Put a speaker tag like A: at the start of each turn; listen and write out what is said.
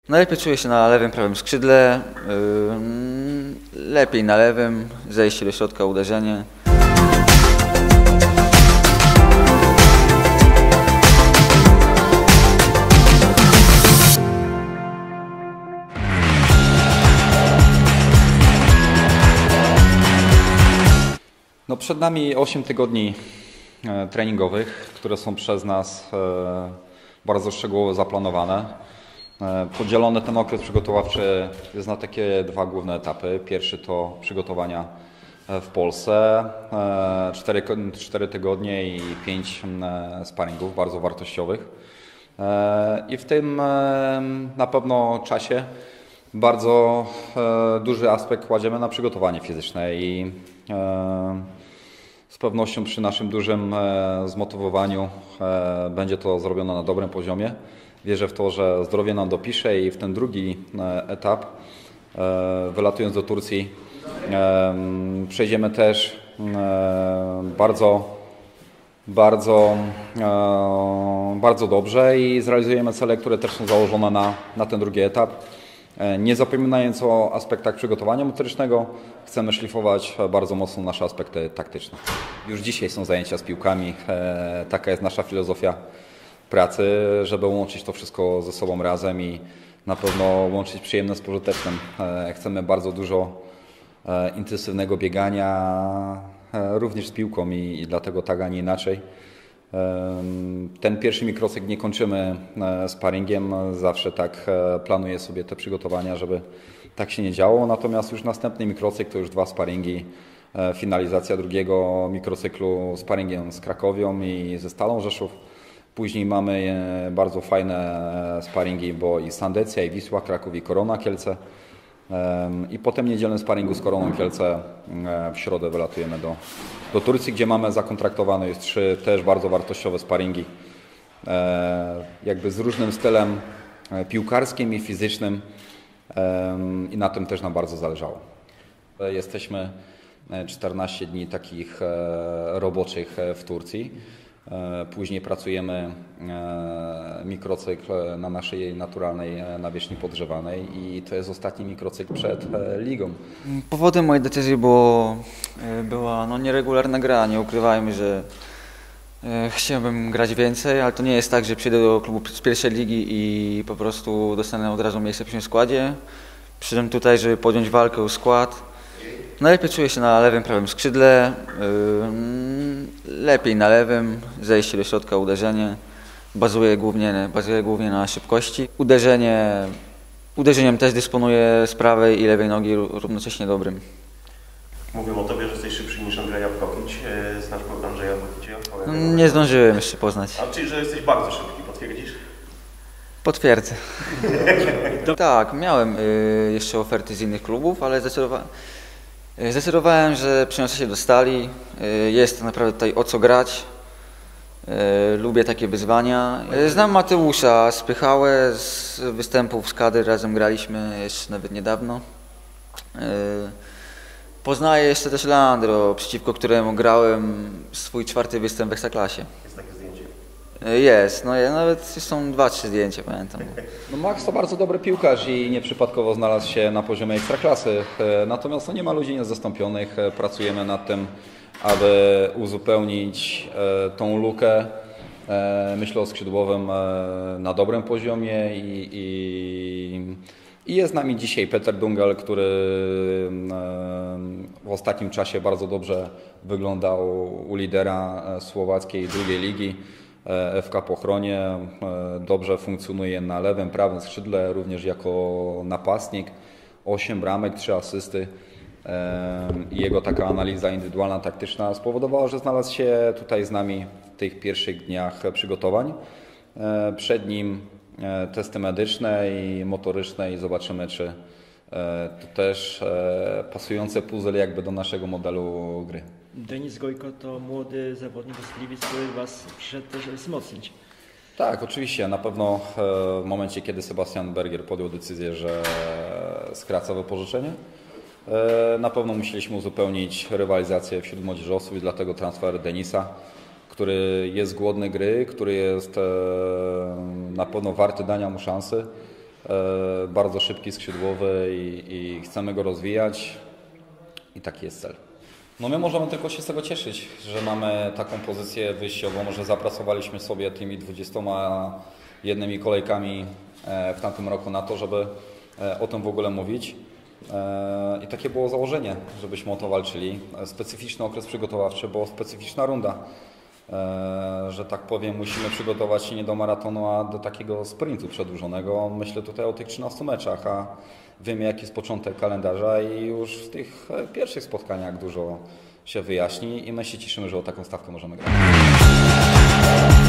A: Najlepiej czuję się na lewym, prawym skrzydle, lepiej na lewym, zejście do środka, uderzenie.
B: No przed nami 8 tygodni treningowych, które są przez nas bardzo szczegółowo zaplanowane. Podzielony ten okres przygotowawczy jest na takie dwa główne etapy. Pierwszy to przygotowania w Polsce, 4 tygodnie i 5 sparingów bardzo wartościowych. I w tym na pewno czasie bardzo duży aspekt kładziemy na przygotowanie fizyczne i z pewnością przy naszym dużym zmotywowaniu będzie to zrobione na dobrym poziomie. Wierzę w to, że zdrowie nam dopisze i w ten drugi etap, wylatując do Turcji, przejdziemy też bardzo dobrze i zrealizujemy cele, które też są założone na ten drugi etap. Nie zapominając o aspektach przygotowania motorycznego, chcemy szlifować bardzo mocno nasze aspekty taktyczne. Już dzisiaj są zajęcia z piłkami, taka jest nasza filozofia pracy, żeby łączyć to wszystko ze sobą razem i na pewno łączyć przyjemne z pożytecznym. Chcemy bardzo dużo intensywnego biegania, również z piłką i dlatego tak, a nie inaczej. Ten pierwszy mikrocykl nie kończymy sparingiem, zawsze tak planuję sobie te przygotowania, żeby tak się nie działo, natomiast już następny mikrocykl to już 2 sparingi, finalizacja drugiego mikrocyklu sparingiem z Krakowią i ze Stalą Rzeszów. Później mamy bardzo fajne sparingi, bo i Sandecja, i Wisła Kraków, i Korona Kielce. I potem niedzielny sparingu z Koroną Kielce w środę wylatujemy do Turcji, gdzie mamy zakontraktowane już 3 też bardzo wartościowe sparingi. Jakby z różnym stylem piłkarskim i fizycznym i na tym też nam bardzo zależało. Jesteśmy 14 dni takich roboczych w Turcji. Później pracujemy mikrocykl na naszej naturalnej nawierzchni podgrzewanej i to jest ostatni mikrocykl przed ligą.
A: Powodem mojej decyzji była nieregularna gra. Nie ukrywajmy, że chciałbym grać więcej, ale to nie jest tak, że przyjdę do klubu z pierwszej ligi i po prostu dostanę od razu miejsce w pierwszym składzie. Przyszedłem tutaj, żeby podjąć walkę o skład. Najlepiej czuję się na lewym, prawym skrzydle, lepiej na lewym, zejście do środka, uderzenie. Bazuję głównie na szybkości. Uderzeniem też dysponuję z prawej i lewej nogi równocześnie dobrym.
C: Mówią o tobie, że jesteś szybszy niż Andrzeja Pokić. Znasz Andrzeja Pokicia?
A: Nie zdążyłem jeszcze poznać.
C: A czyli, że jesteś bardzo szybki, potwierdzisz?
A: Potwierdzę. Tak, miałem jeszcze oferty z innych klubów, ale zdecydowałem, że przeniosę się do Stali. Jest naprawdę tutaj o co grać. Lubię takie wyzwania. Znam Mateusza Spychałę z występów z kadry, razem graliśmy jeszcze nawet niedawno. Poznaję jeszcze też Leandro, przeciwko któremu grałem swój 4. występ w Ekstraklasie.
C: Jest takie zdjęcie.
A: Jest, nawet są 2-3 zdjęcia, pamiętam.
B: No Max to bardzo dobry piłkarz i nieprzypadkowo znalazł się na poziomie ekstraklasy, natomiast nie ma ludzi niezastąpionych. Pracujemy nad tym, aby uzupełnić tą lukę. Myślę o skrzydłowym na dobrym poziomie i jest z nami dzisiaj Peter Dungel, który w ostatnim czasie bardzo dobrze wyglądał u lidera słowackiej drugiej ligi. FK Pochronie, dobrze funkcjonuje na lewym, prawym skrzydle, również jako napastnik. 8 bramek, 3 asysty i jego taka analiza indywidualna, taktyczna spowodowała, że znalazł się tutaj z nami w tych pierwszych dniach przygotowań. Przed nim testy medyczne i motoryczne i zobaczymy, czy to też pasujące puzzle jakby do naszego modelu gry.
D: Denis Gojko to młody zawodnik z Gliwic, który Was przyszedł też wzmocnić.
B: Tak, oczywiście. Na pewno w momencie, kiedy Sebastian Berger podjął decyzję, że skraca wypożyczenie, na pewno musieliśmy uzupełnić rywalizację wśród młodzieży osób i dlatego transfer Denisa, który jest głodny gry, który jest na pewno warty dania mu szansy. bardzo szybki, skrzydłowy i chcemy go rozwijać i taki jest cel. No my możemy tylko się z tego cieszyć, że mamy taką pozycję wyjściową, że zapracowaliśmy sobie tymi 21 kolejkami w tamtym roku na to, żeby o tym w ogóle mówić. I takie było założenie, żebyśmy o to walczyli. Specyficzny okres przygotowawczy, bo specyficzna runda. Że tak powiem, musimy przygotować się nie do maratonu, a do takiego sprintu przedłużonego. Myślę tutaj o tych 13 meczach, a wiemy jaki jest początek kalendarza i już w tych pierwszych spotkaniach dużo się wyjaśni i my się cieszymy, że o taką stawkę możemy grać.